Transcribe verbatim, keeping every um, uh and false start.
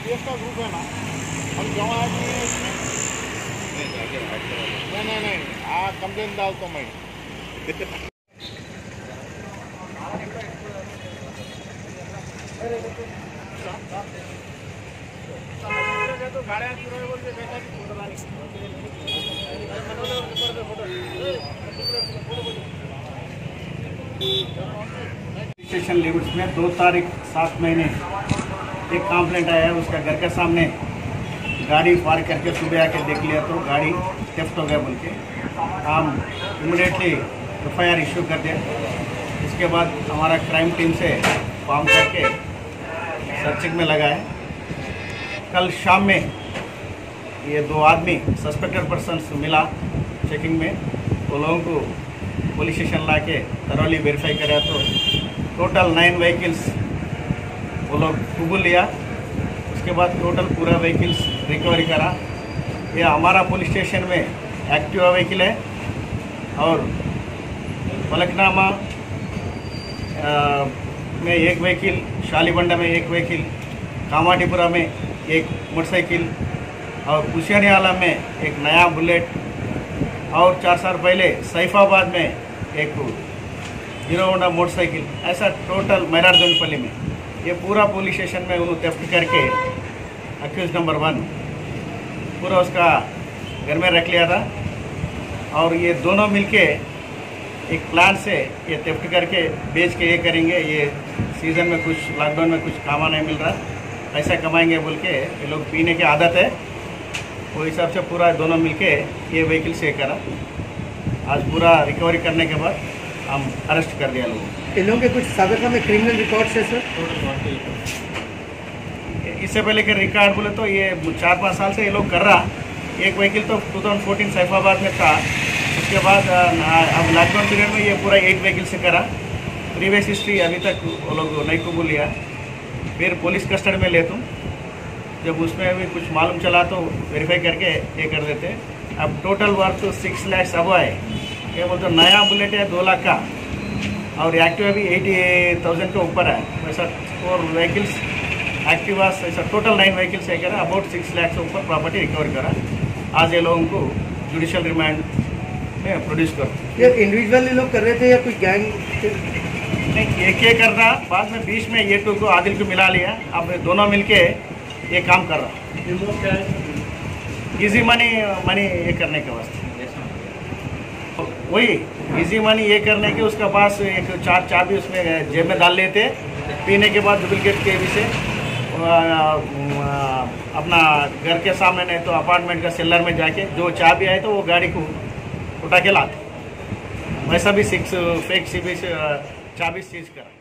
PS का group है ना, हम जमा है कि नहीं नहीं नहीं आ कंप्लेन डालता मैं। स्टेशन लिमिट्स में दो तारीख सात महीने एक कंप्लेंट आया है। उसका घर के सामने गाड़ी पार्क करके सुबह आके देख लिया तो गाड़ी थेफ्ट हो गया बोल के हम immediately F I R issue कर दिया। इसके बाद हमारा क्राइम टीम से फॉर्म करके सर्चिंग में लगा है। कल शाम में ये दो आदमी सस्पेक्टेड पर्सन्स मिला चेकिंग में, वो लोगों को पुलिस स्टेशन ला के थरोली वेरीफाई करा तो टोटल नाइन व्हीकल्स वो लोग कबूल लिया। उसके बाद टोटल पूरा व्हीकल्स रिकवरी करा। ये हमारा पुलिस स्टेशन में एक्टिवा व्हीकल है और फलकनामा में एक व्हीकल, शालीबंडा में एक व्हीकल, कामाटीपुरा में एक मोटरसाइकिल और कुशियानीवाला में एक नया बुलेट और चार साल पहले सैफाबाद में एक हीरो होंडा मोटरसाइकिल। ऐसा टोटल मैराडगंजपल्ली में ये पूरा पुलिस स्टेशन में उन्होंने थेफ्ट करके अक्यूज नंबर वन पूरा उसका घर में रख लिया था। और ये दोनों मिलके एक प्लान से ये थेफ्ट करके बेच के ये करेंगे। ये सीज़न में कुछ लॉकडाउन में कुछ खाना नहीं मिल रहा, पैसा कमाएंगे बोल के ये लोग पीने की आदत है। वो हिसाब से पूरा दोनों मिलके ये व्हीकल से करा। आज पूरा रिकवरी करने के बाद हम अरेस्ट कर दिया लोगों को। इन लोगों के कुछ साबिका में क्रिमिनल रिकॉर्ड्स है सर? इससे पहले के रिकॉर्ड बोले तो ये चार पाँच साल से ये लोग कर रहा। एक व्हीकल तो टू थाउजेंड फोर्टीन सैफाबाद में था। उसके बाद अब लॉकडाउन पीरियड में ये पूरा एट व्हीकल से करा। प्रीवियस हिस्ट्री अभी तक वो लोग नहीं कबूल लिया। फिर पुलिस कस्टडी में लेता हूँ, जब उसमें भी कुछ मालूम चला तो वेरीफाई करके ये कर देते। अब टोटल वर्थ सिक्स लैक्स अब है। ये बोलते नया बुलेट है दो लाख का और एक्टिवा भी एटी थाउजेंड के ऊपर है। वैसा फोर व्हीकल्स एक्टिवा ऐसा टोटल नाइन व्हीकल्स है करा। अबाउट सिक्स लैक्स से ऊपर प्रॉपर्टी रिकवर करा। आज ये लोगों को जुडिशियल रिमांड में प्रोड्यूस कर। ये इंडिविजुअली लोग कर रहे थे या कोई गैंग? नहीं, एक एक कर रहा। बाद में बीच में ये टू को आदिल को मिला लिया। अब दोनों मिलके ये काम कर रहा। इजी मनी मनी ये करने के वास्ते वही इजी मनी ये करने के उसके पास एक चार चाबी उसमें जेब में डाल लेते। पीने के बाद डुप्लीकेट के भी से अपना घर के सामने नहीं तो अपार्टमेंट का सेलर में जाके जो चाबी आए तो वो गाड़ी को उठा के लाते। वैसा भी सिक्स फेक सी भी चाबी सीज करा।